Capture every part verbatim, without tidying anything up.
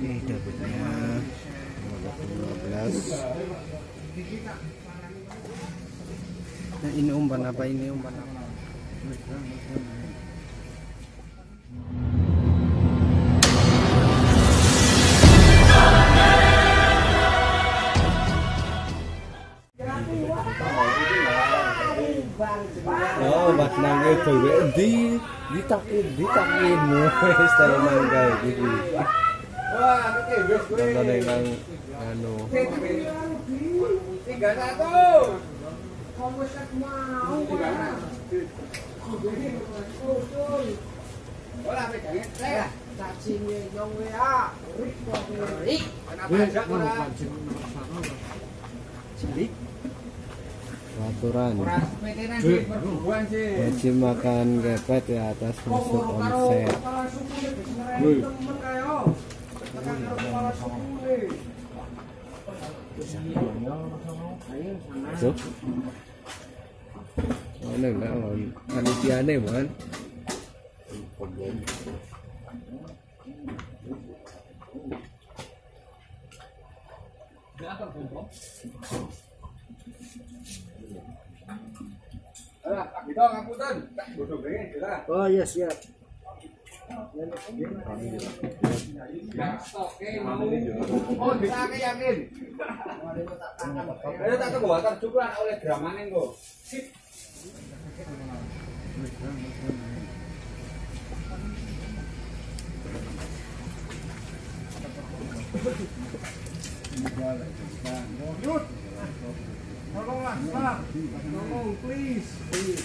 Ini dapatnya dua belas. Nah, ini umpan apa ini umpan apa? Oh, mas nangge dhewe di ditakin ditakin wis tenan kae iki. Wah, iki wis kowe. Nang nang anu. tiga satu. Kamu sak mau. Ora pegange saya. Cacingnya yang W A. Rik. Kenapa ajak ora? Cilik. Aturan wajib makan gepet ya atas masuk omset. Tuh, mana enggak panitiane man? Oh iya siap. Oh bisa yakin. Ayo tak tunggu terjukan oleh gramane kok. Sip. Yud. Tolonglah, Pak. Tolong please. Please.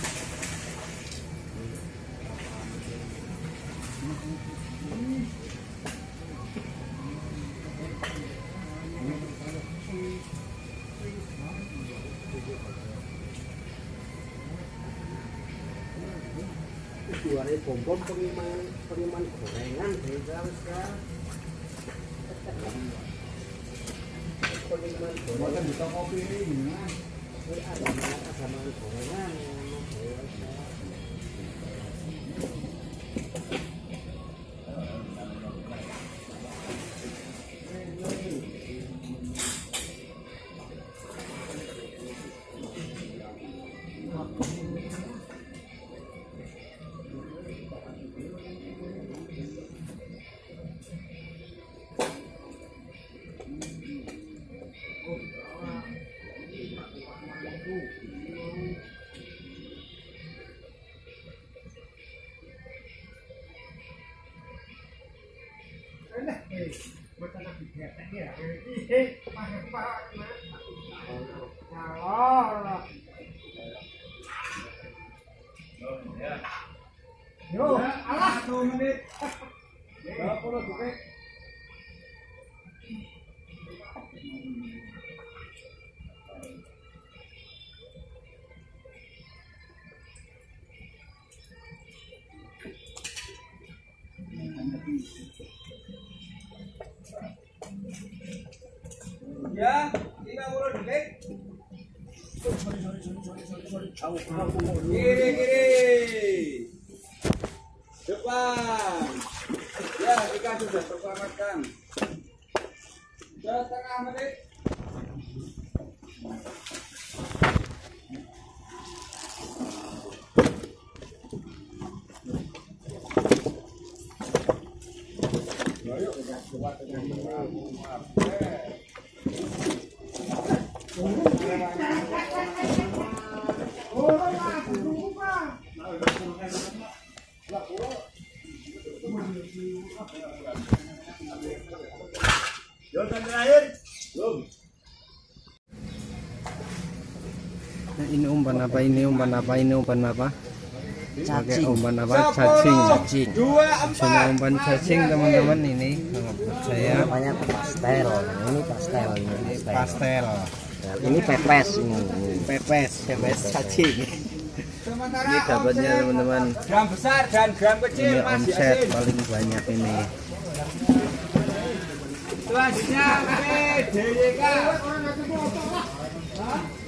Juara bom-bom pengiriman pengiriman gorengan bilang sekarang. Pengiriman gorengan di toko kopi ini. Ada ada makan gorengan. Yo, alah dua menit. Berapa puluh detik? Ya, lima puluh detik. Kiri kiri. Depan. Ya, ikan sudah terselamatkan. Setengah menit. Ayo, coba dengan Nah, ini umpan apa ini umpan apa ini umpan apa? Pakai umpan apa? Cacing. Cacing. Semua umpan cacing teman-teman ini. Saya namanya pastel. Ini pastel. Ini pastel. Nah, ini pepes ini. Pepes, pepes cacing. Ini dapatnya teman-teman. Gram besar dan gram kecil. Ini omset paling banyak ini. Selanjutnya D Y K.